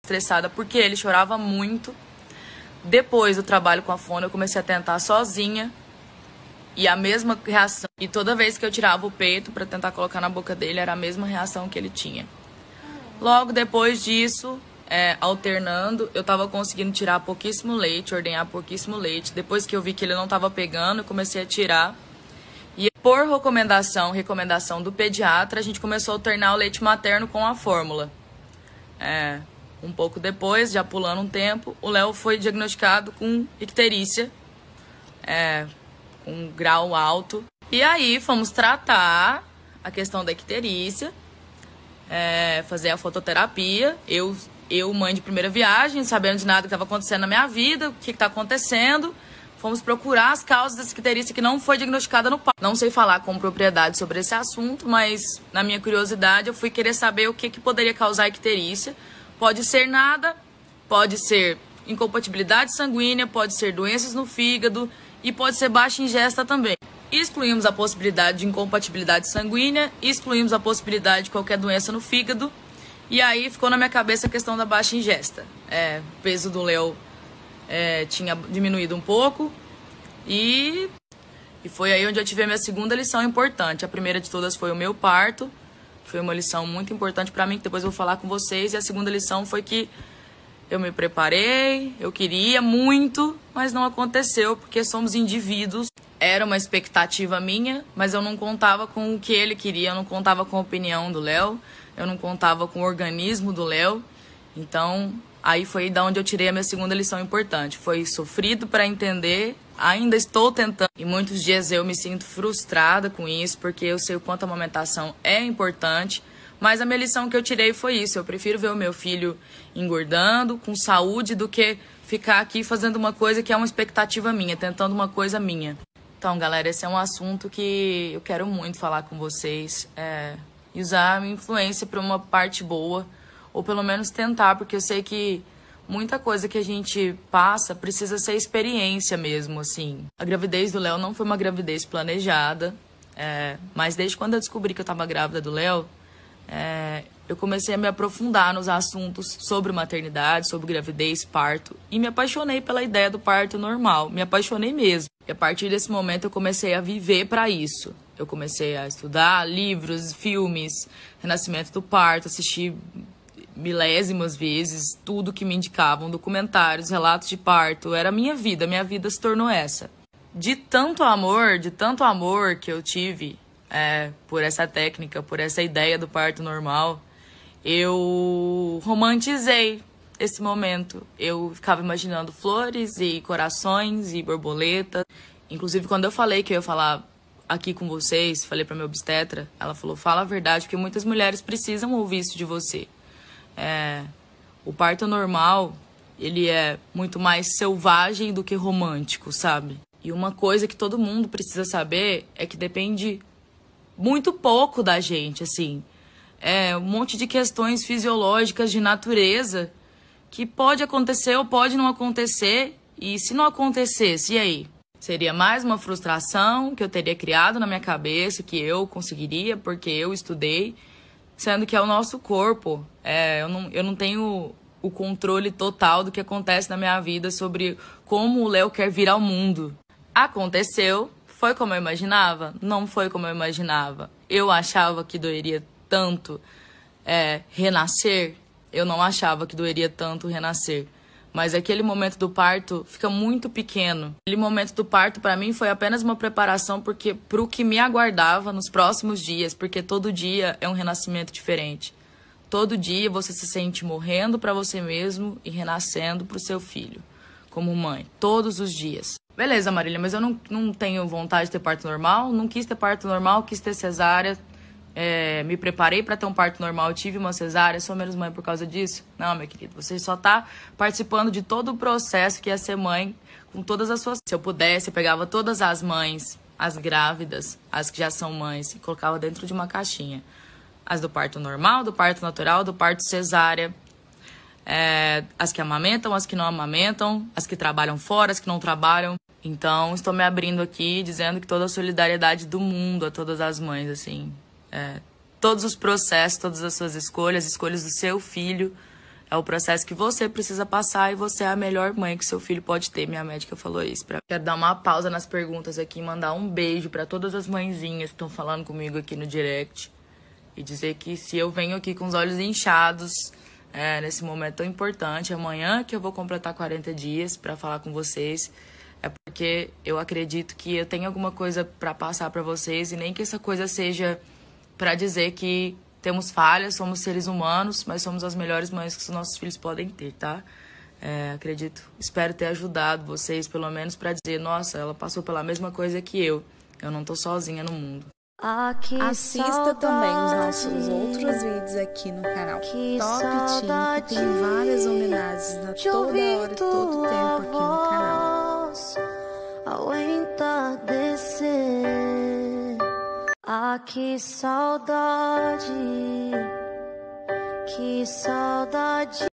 estressada porque ele chorava muito. Depois do trabalho com a fono, eu comecei a tentar sozinha. E a mesma reação. E toda vez que eu tirava o peito para tentar colocar na boca dele, era a mesma reação que ele tinha. Logo depois disso, alternando, eu tava conseguindo tirar pouquíssimo leite, ordenhar pouquíssimo leite. Depois que eu vi que ele não tava pegando, eu comecei a tirar. E por recomendação do pediatra, a gente começou a alternar o leite materno com a fórmula. Um pouco depois, já pulando um tempo, o Léo foi diagnosticado com icterícia, com um grau alto. E aí fomos tratar a questão da icterícia, fazer a fototerapia. Eu, mãe de primeira viagem, sabendo de nada que estava acontecendo na minha vida, o que está acontecendo. Fomos procurar as causas dessa icterícia que não foi diagnosticada no parto. Não sei falar com propriedade sobre esse assunto, mas na minha curiosidade eu fui querer saber o que poderia causar a icterícia. Pode ser nada, pode ser incompatibilidade sanguínea, pode ser doenças no fígado e pode ser baixa ingesta também. Excluímos a possibilidade de incompatibilidade sanguínea, excluímos a possibilidade de qualquer doença no fígado. E aí ficou na minha cabeça a questão da baixa ingesta. O peso do Léo tinha diminuído um pouco e foi aí onde eu tive a minha segunda lição importante. A primeira de todas foi o meu parto. Foi uma lição muito importante para mim, que depois eu vou falar com vocês. E a segunda lição foi que eu me preparei, eu queria muito, mas não aconteceu, porque somos indivíduos. Era uma expectativa minha, mas eu não contava com o que ele queria, eu não contava com a opinião do Léo, eu não contava com o organismo do Léo. Então, aí foi da onde eu tirei a minha segunda lição importante. Foi sofrido para entender, ainda estou tentando. E muitos dias eu me sinto frustrada com isso, porque eu sei o quanto a amamentação é importante. Mas a minha lição que eu tirei foi isso. Eu prefiro ver o meu filho engordando, com saúde, do que ficar aqui fazendo uma coisa que é uma expectativa minha, tentando uma coisa minha. Então, galera, esse é um assunto que eu quero muito falar com vocês. E usar a minha influência para uma parte boa, ou pelo menos tentar, porque eu sei que muita coisa que a gente passa precisa ser experiência mesmo, assim. A gravidez do Léo não foi uma gravidez planejada, mas desde quando eu descobri que eu estava grávida do Léo, eu comecei a me aprofundar nos assuntos sobre maternidade, sobre gravidez, parto, e me apaixonei pela ideia do parto normal, me apaixonei mesmo. E a partir desse momento eu comecei a viver para isso. Eu comecei a estudar livros, filmes, renascimento do parto, assisti milésimas vezes tudo que me indicavam, documentários, relatos de parto. Era minha vida se tornou essa. De tanto amor que eu tive por essa técnica, por essa ideia do parto normal, eu romantizei esse momento. Eu ficava imaginando flores e corações e borboletas. Inclusive, quando eu falei que eu ia falar aqui com vocês, falei pra minha obstetra, ela falou, fala a verdade, porque muitas mulheres precisam ouvir isso de você. O parto normal, ele é muito mais selvagem do que romântico, sabe? E uma coisa que todo mundo precisa saber é que depende muito pouco da gente, assim. Um monte de questões fisiológicas de natureza que pode acontecer ou pode não acontecer. E se não acontecesse, e aí? Seria mais uma frustração que eu teria criado na minha cabeça, que eu conseguiria porque eu estudei, sendo que é o nosso corpo. Eu não tenho o controle total do que acontece na minha vida sobre como o Léo quer vir ao mundo. Aconteceu, foi como eu imaginava? Não foi como eu imaginava. Eu achava que doeria tanto renascer, eu não achava que doeria tanto renascer. Mas aquele momento do parto fica muito pequeno. Aquele momento do parto, para mim, foi apenas uma preparação para o que me aguardava nos próximos dias, porque todo dia é um renascimento diferente. Todo dia você se sente morrendo para você mesmo e renascendo para o seu filho, como mãe, todos os dias. Beleza, Marília, mas eu não tenho vontade de ter parto normal, não quis ter parto normal, quis ter cesárea. Me preparei para ter um parto normal, tive uma cesárea, sou menos mãe por causa disso? Não, meu querido, você só tá participando de todo o processo que é ser mãe, com todas as suas... Se eu pudesse, eu pegava todas as mães, as grávidas, as que já são mães, e colocava dentro de uma caixinha. As do parto normal, do parto natural, do parto cesárea, as que amamentam, as que não amamentam, as que trabalham fora, as que não trabalham. Então, estou me abrindo aqui, dizendo que toda a solidariedade do mundo a todas as mães, assim... todos os processos, todas as suas escolhas do seu filho, É o processo que você precisa passar e você é a melhor mãe que seu filho pode ter. Minha médica falou isso. Quero dar uma pausa nas perguntas aqui e mandar um beijo para todas as mãezinhas que estão falando comigo aqui no direct. E dizer que se eu venho aqui com os olhos inchados, nesse momento tão importante, amanhã que eu vou completar 40 dias para falar com vocês, é porque eu acredito que eu tenho alguma coisa para passar para vocês e nem que essa coisa seja para dizer que temos falhas, somos seres humanos, mas somos as melhores mães que os nossos filhos podem ter, tá? Espero ter ajudado vocês, pelo menos, para dizer, nossa, ela passou pela mesma coisa que eu não tô sozinha no mundo. Assista também os nossos outros vídeos aqui no canal Top Team, que tem várias homenagens a toda hora, todo tempo aqui no canal. Ao entardecer, que saudade, que saudade.